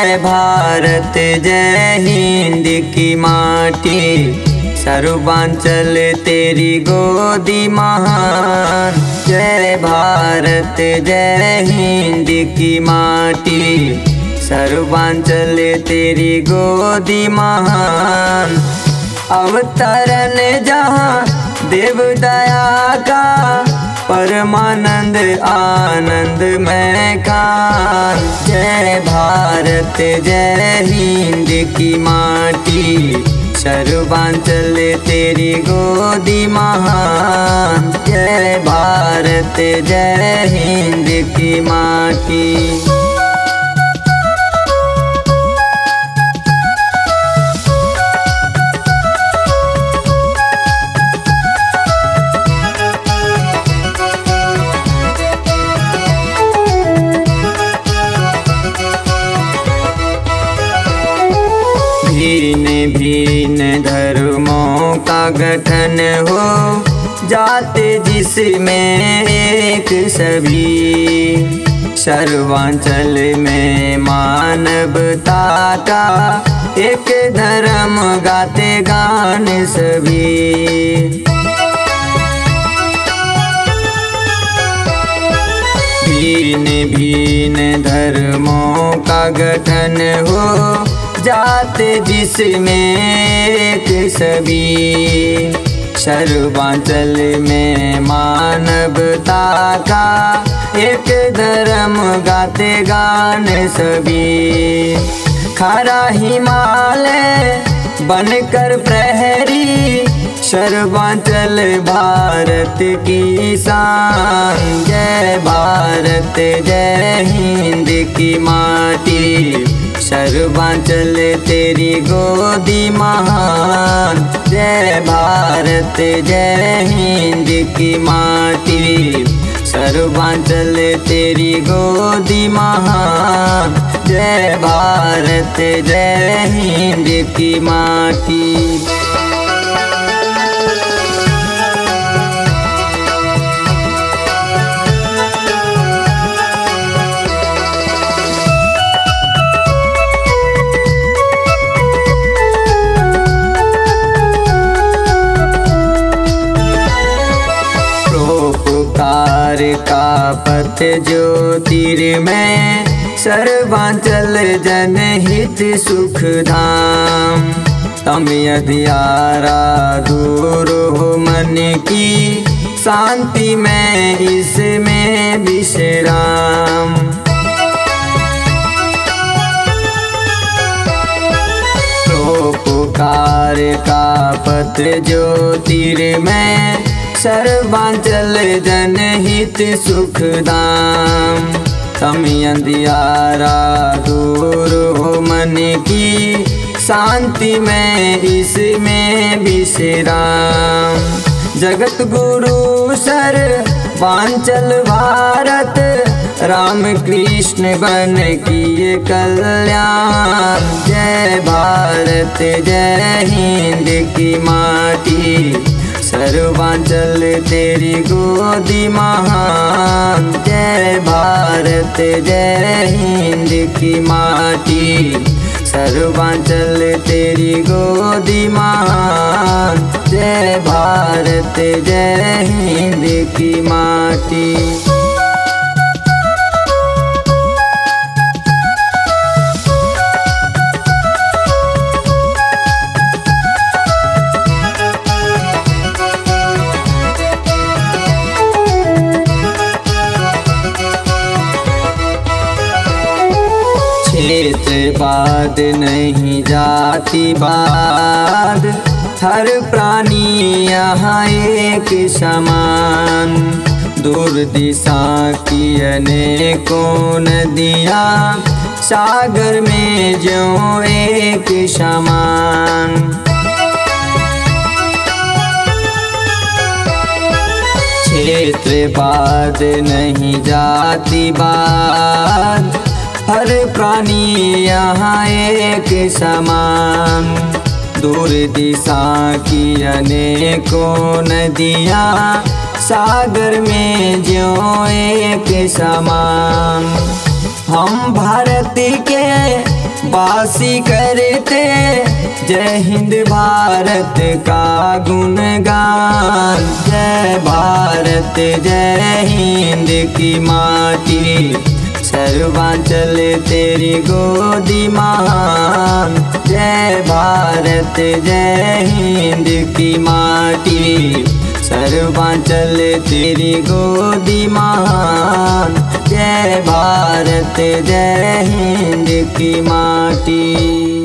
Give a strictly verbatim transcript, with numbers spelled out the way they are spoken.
जय भारत जय हिंद की माटी, सर्वांचल तेरी गोदी महान। जय भारत जय हिंद की माटी, सर्वांचल तेरी गोदी महान। अवतरण जहाँ देव दया का, परमानंद आनंद में खान। जय भारत जय हिंद की माटी, सर्वांचल तेरी गोदी महान। जय भारत जय हिंद की माटी। भिन्न भिन्न धर्मों का गठन हो, जाते जिसमें एक सभी। सर्वांचल में मानवता का एक धर्म गाते गान सभी। भिन्न भिन्न धर्मों का गठन हो, जाते जिसमें एक सभी। सर्वांचल में मानवता का एक धर्म गाते गान सभी। खरा हिमालय बनकर प्रहरी, सर्वांचल भारत की शान। जय भारत जय हिंद की माटी, सर्वांचल तेरी गोदी महान। जय भारत जय हिंद की माटी, सर्वांचल तेरी गोदी महान। जय भारत जय हिंद की माटी। का पथ ज्योतिर्मय, सर्वांचल जनहित सुख धाम। तम यदियारा दूर हो मन की, शांति में इसमें विश्राम। पुकार का पथ ज्योतिर्मय, सर्वांचल जनहित सुख धाम। तम अंधियारा दूर हो मन की, शांति में इसमें विश्राम। जगत गुरु सर्वांचल भारत, राम कृष्ण बन किए कल्याण। जय भारत जय हिंद की माटी, सर्वांचल तेरी गोदी महान। जय भारत जय हिंद की माटी, सर्वांचल तेरी गोदी महान। जय भारत जय हिंद की माटी। क्षेत्रवाद नहीं जातिवाद, हर प्राणी यहाँ एक समान। दूर दिशा की अनेकों नदियाँ, सागर में ज्यों एक समान। क्षेत्रवाद नहीं जातिवाद, हर प्राणी यहाँ एक समान। दूर दिशा की अनेकों नदियाँ, सागर में ज्यों एक समान। हम भारत के वासी करते जय हिंद भारत का गुणगान। जय भारत जय हिंद की माटी, सर्वांचल तेरी गोदी महान। जय भारत जय हिंद की माटी, सर्वांचल तेरी गोदी महान। जय भारत जय हिंद की माटी।